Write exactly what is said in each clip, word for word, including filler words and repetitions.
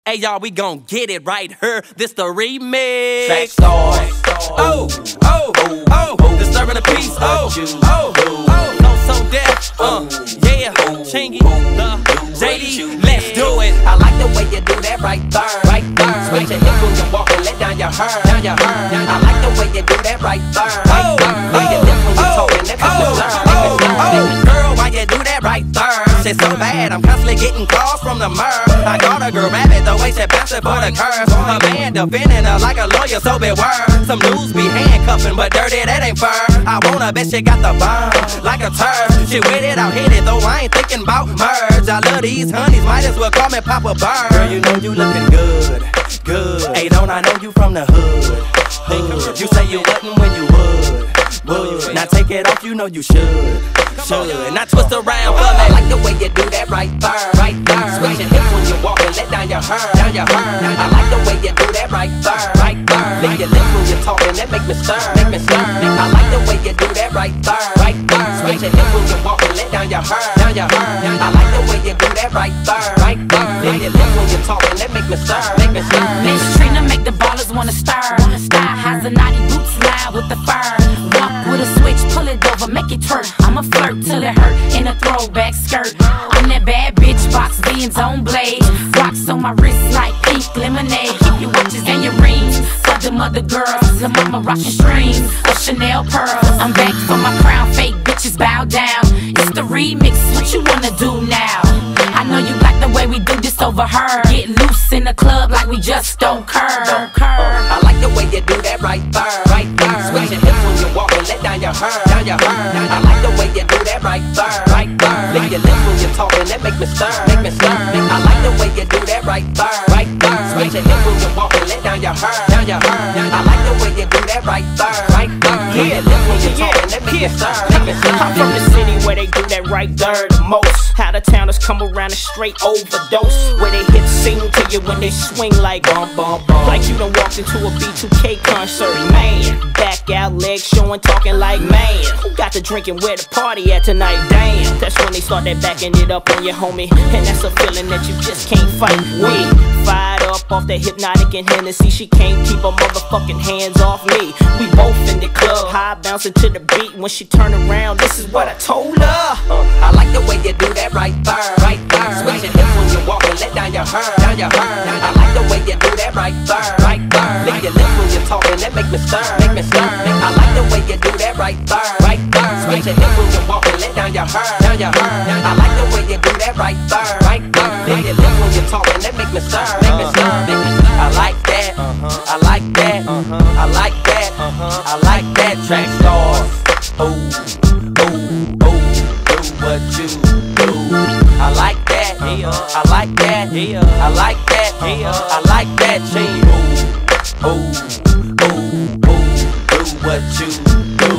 Hey y'all, we gon' get it right here. This the remix. Track star. Oh, oh, oh, oh. Disturbing the peace. Oh, oh, oh. No so deaf. Uh, yeah. Chingy, the J D. Let's do it. I like the way you do that right there, right there. Switch your hips when you walk and let down your hair, down your hair. I like the way you do that right there, right there. When you lips when you talking, that makes me stir. Girl, why you do that right there? Shit so bad, I'm constantly getting calls from the murr. I got a girl rabbit, the way she bouncing for the curves. A man defending her like a lawyer, so beware. Some dudes be handcuffing, but dirty, that ain't fair. I wanna bet she got the bomb, like a turd. She with it, I'll hit it, though I ain't thinking about merge. I love these honeys, might as well call me Papa Bird. Girl, you know you looking good, good. Hey, don't I know you from the hood, hood. You say you wouldn't when you would, would. Now take it off, you know you should, should. Now twist around for me. I like the way you do that right there, right there. Switch your hips when you walk and let down your hair, down your hair. I like the way you do that right there, right there. Lick your lips when you're talking, that make me stir, make me stir. I like the way you do that right there, right there. Switch your hips when you walk and let down your hair, down your hair. I like the way you do that right there, right there. Lick your lips when you're talking, that make me stir, make me stir. Miss Trina make the ballers wanna stir. Style has a naughty boots line with the fur. Walk with a switch, pull it over, make it twerk. I'ma flirt till it hurt in a throwback skirt. I'm that bad bitch, box beans on blade. Rocks on my wrist like pink lemonade. Keep your watches and your rings for them other girls. The mama rockin' strings of Chanel pearls. I'm back for my crown, fake bitches bow down. It's the remix, what you wanna do now? I know you like the way we do this over her. Get loose in the club like we just don't curve. I like the way you do that right there, right there. Switch your hips when you walk and let down your hair, down your hair. I like the way you do that right there, right there. Lick your lips when you're talking, that make me stir, make me stir. I like the way you do that right there, right there. Switch your hips when you walk and let down your hair, down your hair. I like the way you do that right there, right there. Lick your lips when you're talking, that make me stir, make me stir. I'm from the city where they do that right there the most. How the towners come around and straight overdose. Where they hit sing to you when they swing like bum bum bum. Like you done walked into a B two K concert, man. Back out, legs showing, talking like man. Who got the drinking where the party at tonight? Damn. That's when they start that backing it up on your homie. And that's a feeling that you just can't fight with. Fired up off that hypnotic and Hennessy. She can't keep her motherfucking hands off me. We both in the club, high bouncing to the beat. When she turn around, this is what I told her. Uh, I like the way you do that right there, right there. Switch your hips when you walk and let down your hair, down your hair. I like the way you do that right there, right there. Lick your lips when you're talking, that make me stir, make me stir. I like the way you do that right there, right there. Switch your hips when you walk and let down your hair, down your hair. I like the way you do that right there, right there. Lick your lips when you're talking, that make me stir, make me stir, make me stir. I like that, I like that, I like that, I like that. Track stars, ooh, ooh, ooh, do what you do. I like that, I like that, I like that, I like that. Change, ooh, ooh, ooh, ooh, do what you do.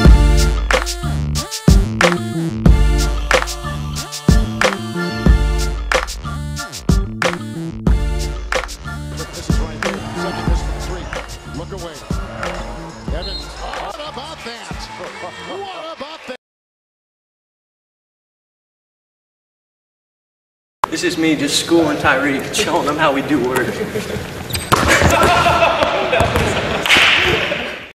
This is right here. Second miss from three. Look away. Evans. What about that? What about that? This is me just schooling Tyreek, showing him how we do work.